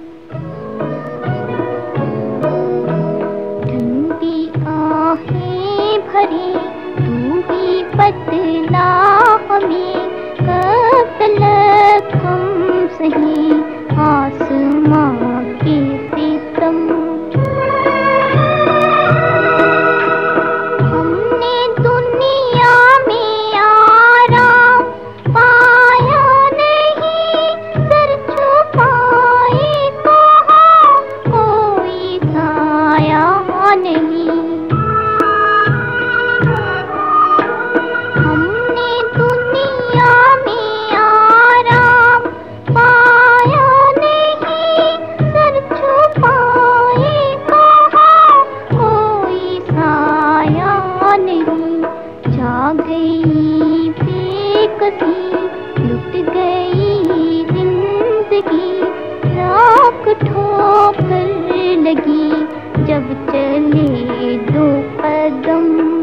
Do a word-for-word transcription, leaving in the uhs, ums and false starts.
ठंडी आहें भरी तू ही बतला हमें, कब तलक हम सही आसमां के सितम। हमने दुनिया में आराम पाया नहीं, सर छुपाए कहाँ कोई साया नहीं। हमने दुनिया में आराम पाया नहीं, सर छुपाए कहाँ कोई साया नहीं। जा गई बेकसी, लुट गई जिंदगी, राख ठोकर लगी जब चले दो कदम।